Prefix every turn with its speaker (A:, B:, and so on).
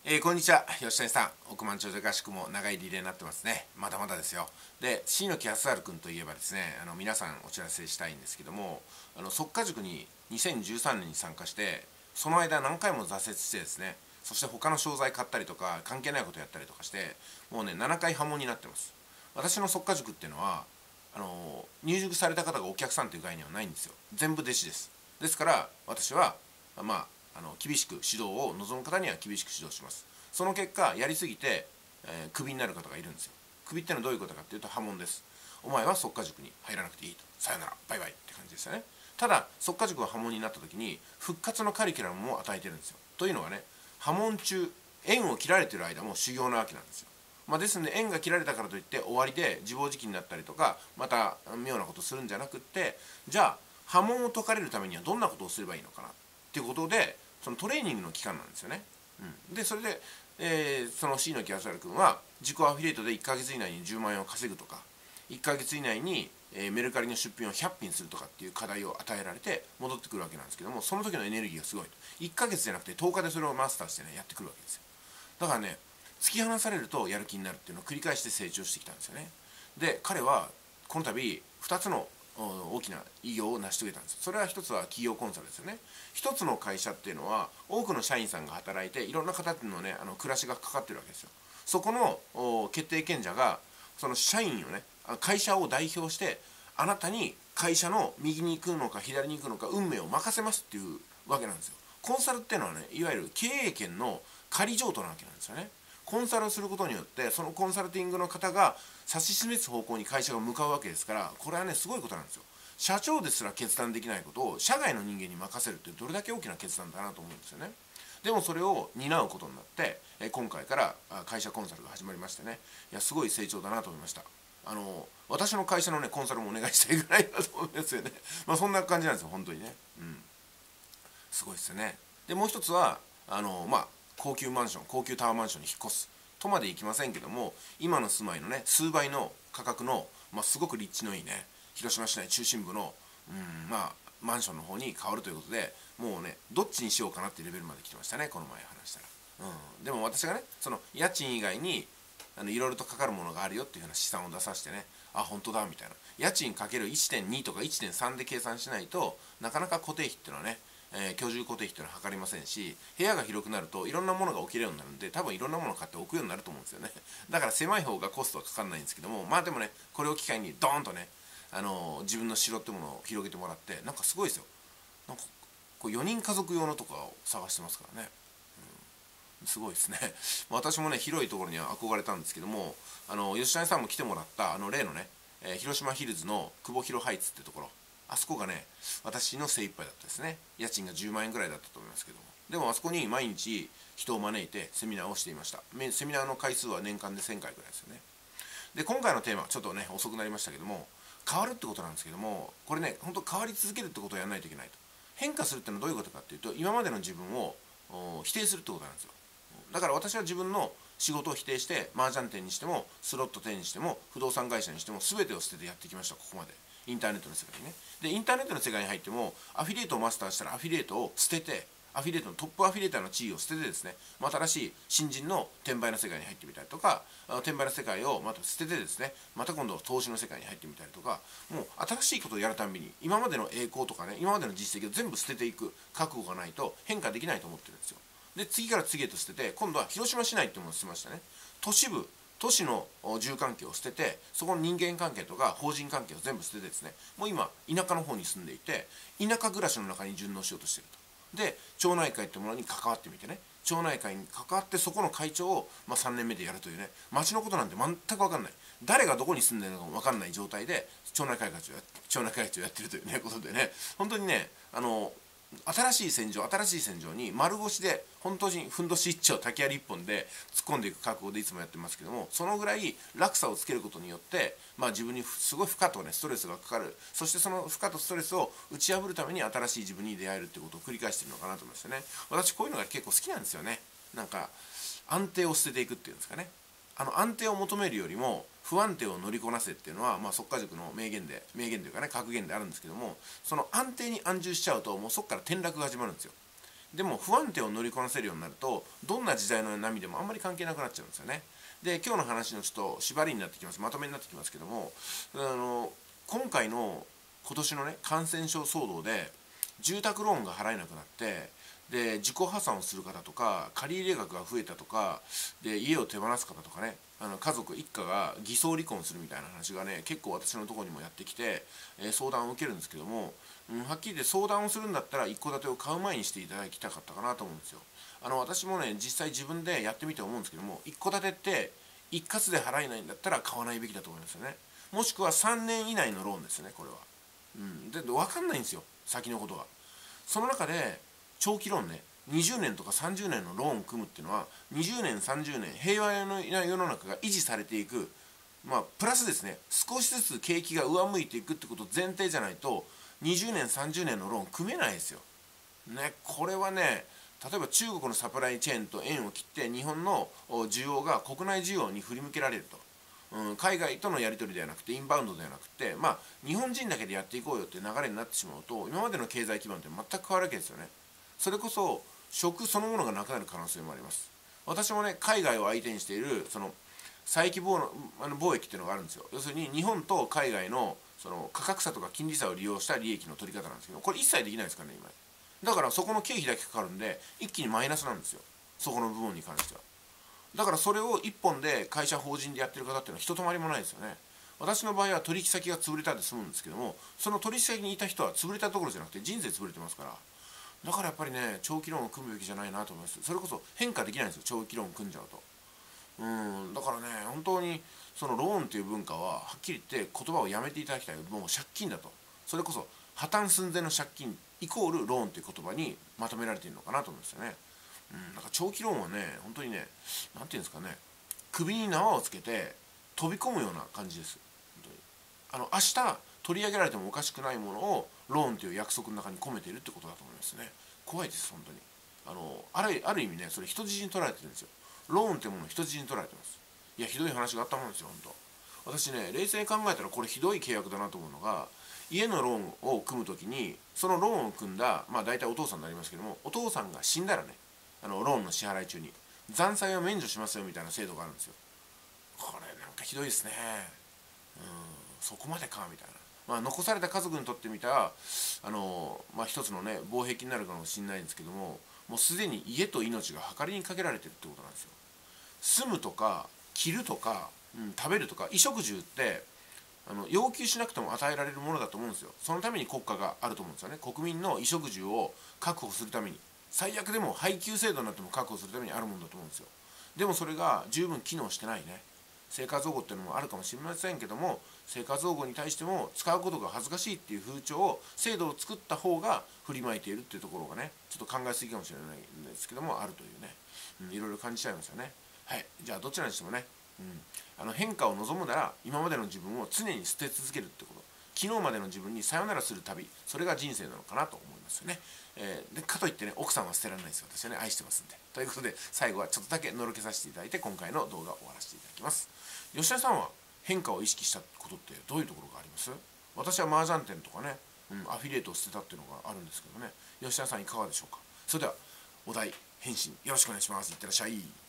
A: こんにちは、吉谷さん。億万長者合宿も長いリレーになってますね。まだまだですよ。で、椎木康晴君といえばですね、皆さんお知らせしたいんですけども、速稼塾に2013年に参加して、その間何回も挫折してですね、そして他の商材買ったりとか、関係ないことやったりとかして、もうね、7回破門になってます。私の速稼塾っていうのは、入塾された方がお客さんという概念はないんですよ。全部弟子です。ですから、私は、厳しく指導を望む方には厳しく指導します。その結果やりすぎて、クビになる方がいるんですよ。クビってのはどういうことかっていうと破門です。お前は速稼塾に入らなくていいと、さよならバイバイって感じですよね。ただ速稼塾が破門になった時に復活のカリキュラムも与えてるんですよ。というのはね、破門中縁を切られてる間も修行なわけなんですよ。ですので縁が切られたからといって終わりで自暴自棄になったりとかまた妙なことをするんじゃなくって、じゃあ破門を解かれるためにはどんなことをすればいいのかなっていうことで、そのトレーニングの期間なんですよね。でそれで、その椎木康晴君は自己アフィリエイトで1ヶ月以内に10万円を稼ぐとか、1ヶ月以内に、メルカリの出品を100品するとかっていう課題を与えられて戻ってくるわけなんですけども、その時のエネルギーがすごいと。1ヶ月じゃなくて10日でそれをマスターしてねやってくるわけですよ。だからね、突き放されるとやる気になるっていうのを繰り返して成長してきたんですよね。で彼はこの度2つの大きな偉業を成し遂げたんです。それは一つは企業コンサルですよね。一つの会社っていうのは多くの社員さんが働いていろんな方のね暮らしがかかってるわけですよ。そこの決定権者がその社員をね、会社を代表してあなたに会社の右に行くのか左に行くのか運命を任せますっていうわけなんですよ。コンサルっていうのはね、いわゆる経営権の仮譲渡なわけなんですよね。コンサルをすることによってそのコンサルティングの方が指し示す方向に会社が向かうわけですから、これはねすごいことなんですよ。社長ですら決断できないことを社外の人間に任せるってどれだけ大きな決断だなと思うんですよね。でもそれを担うことになって今回から会社コンサルが始まりましてね、いやすごい成長だなと思いました。私の会社のねコンサルもお願いしたいぐらいだと思うんですよね。そんな感じなんですよ本当にね。すごいですよね。でもう一つは高級マンション、高級タワーマンションに引っ越すとまでいきませんけども、今の住まいのね数倍の価格の、すごく立地のいいね広島市内中心部のマンションの方に変わるということで、もうねどっちにしようかなっていうレベルまで来てましたね、この前話したら。でも私がねその家賃以外にいろいろとかかるものがあるよっていうふうな試算を出させてね、あ本当だみたいな、家賃かける 1.2 とか 1.3 で計算しないとなかなか固定費っていうのはね、居住固定費っていうのは測りませんし、部屋が広くなるといろんなものが置けるようになるんで多分いろんなものを買って置くようになると思うんですよね。だから狭い方がコストはかかんないんですけども、でもねこれを機会にドーンとね、自分の城ってものを広げてもらって、なんかすごいですよ。なんかこう4人家族用のとかを探してますからね。すごいですね。私もね広いところには憧れたんですけども、吉谷さんも来てもらった例のね、広島ヒルズの久保広ハイツってところ、あそこがね私の精一杯だったですね。家賃が10万円ぐらいだったと思いますけども、でもあそこに毎日人を招いてセミナーをしていました。セミナーの回数は年間で1000回ぐらいですよね。で今回のテーマちょっとね遅くなりましたけども、変わるってことなんですけども、これね本当変わり続けるってことをやらないといけないと。変化するっていうのはどういうことかっていうと、今までの自分を否定するってことなんですよ。だから私は自分の仕事を否定して、麻雀店にしてもスロット店にしても不動産会社にしても全てを捨ててやってきました、ここまで。インターネットの世界にね。でインターネットの世界に入ってもアフィリエイトをマスターしたらアフィリエイトを捨てて、アフィリエイトのトップアフィリエイターの地位を捨ててですね、新しい新人の転売の世界に入ってみたりとか、転売の世界をまた捨ててですね、また今度投資の世界に入ってみたりとか、もう新しいことをやるたんびに今までの栄光とかね、今までの実績を全部捨てていく覚悟がないと変化できないと思ってるんですよ。で次から次へと捨てて、今度は広島市内っていうものを捨てましたね。都市部、都市の住環境を捨てて、そこの人間関係とか法人関係を全部捨ててですね、もう今田舎の方に住んでいて、田舎暮らしの中に順応しようとしていると。で町内会ってものに関わってみてね、町内会に関わってそこの会長を、3年目でやるというね、町のことなんて全く分かんない、誰がどこに住んでるのかも分かんない状態で町内会長やってるというねことでね、本当にね新しい戦場に丸腰で本当にふんどし一丁竹槍一本で突っ込んでいく覚悟でいつもやってますけども、そのぐらい落差をつけることによって、自分にすごい負荷とねストレスがかかる。そしてその負荷とストレスを打ち破るために新しい自分に出会えるってことを繰り返してるのかなと思いましたね。私こういうのが結構好きなんですよね。なんか安定を捨てていくっていうんですかね。安定を求めるよりも不安定を乗りこなせっていうのは、速稼塾の名言というかね格言であるんですけども、その安定に安住しちゃうともうそこから転落が始まるんですよ。 でも不安定を乗りこなせるようになるとどんな時代の波でもあんまり関係なくなっちゃうんですよね。で今日の話のちょっと縛りになってきます、まとめになってきますけども、今回の今年のね感染症騒動で住宅ローンが払えなくなってで自己破産をする方とか借入額が増えたとかで家を手放す方とかね、家族一家が偽装離婚するみたいな話がね結構私のところにもやってきて、相談を受けるんですけども、はっきり言って相談をするんだったら一戸建てを買う前にしていただきたかったかなと思うんですよ。私もね実際自分でやってみて思うんですけども、一戸建てって一括で払えないんだったら買わないべきだと思いますよね。もしくは3年以内のローンですね、これは。で分かんないんですよ、先のことが。その中で長期ローンね、20年とか30年のローンを組むっていうのは20年30年平和な世の中が維持されていく、プラスですね、少しずつ景気が上向いていくってこと前提じゃないと20年30年のローン組めないですよ。ね、これはね、例えば中国のサプライチェーンと縁を切って日本の需要が国内需要に振り向けられると。海外とのやり取りではなくてインバウンドではなくて、日本人だけでやっていこうよっていう流れになってしまうと今までの経済基盤って全く変わるわけですよね。それこそ食そのものがなくなる可能性もあります。私もね海外を相手にしているその差益貿易っていうのがあるんですよ。要するに日本と海外のその価格差とか金利差を利用した利益の取り方なんですけど、これ一切できないですからね今。だからそこの経費だけかかるんで一気にマイナスなんですよ、そこの部分に関しては。だからそれを一本で会社法人でやってる方っていうのはひとたまりもないですよね。私の場合は取引先が潰れたで済むんですけども、その取引先にいた人は潰れたところじゃなくて人生潰れてますから、だからやっぱりね長期ローンを組むべきじゃないなと思います。それこそ変化できないんですよ、長期ローン組んじゃうと。だからね本当にそのローンという文化ははっきり言って言葉をやめていただきたい。もう借金だと、それこそ破綻寸前の借金イコールローンという言葉にまとめられているのかなと思うんですよね。なんか長期ローンはね本当にね、なんていうんですかね、首に縄をつけて飛び込むような感じです。本当に明日取り上げられてもおかしくないものをローンという約束の中に込めているってことだと思いますね。怖いです本当に。ある意味ねそれ人質に取られてるんですよ。ローンってものを人質に取られてます。いやひどい話があったもんですよ本当。私ね冷静に考えたらこれひどい契約だなと思うのが、家のローンを組むときにそのローンを組んだ大体お父さんになりますけども、お父さんが死んだらねローンの支払い中に残債を免除しますよみたいな制度があるんですよ。これなんかひどいですね。そこまでかみたいな。残された家族にとってみたら一つのね防壁になるかもしれないんですけども、もうすでに家と命が計りにかけられてるってことなんですよ。住むとか着るとか、食べるとか衣食住って要求しなくても与えられるものだと思うんですよ。そのために国家があると思うんですよね。国民の衣食住を確保するために、最悪でも配給制度になっても確保するためにあるものだと思うんですよ。でもそれが十分機能してないね。生活保護っていうのもあるかもしれませんけども、生活保護に対しても使うことが恥ずかしいっていう風潮を制度を作った方が振りまいているっていうところがね、ちょっと考えすぎかもしれないんですけどもあるというね、いろいろ感じちゃいますよね。はい、じゃあどちらにしてもね、変化を望むなら今までの自分を常に捨て続けるってこと、昨日までの自分にさよならする旅、それが人生なのかなと思いますよね。でかといってね奥さんは捨てられないですよ、私はね愛してますんで。ということで最後はちょっとだけのろけさせていただいて今回の動画を終わらせていただきます。吉田さんは変化を意識したことってどういうところがあります？私は麻雀店とかね、アフィリエイトを捨てたっていうのがあるんですけどね、吉田さんいかがでしょうか。それではお題返信よろしくお願いします。いってらっしゃい。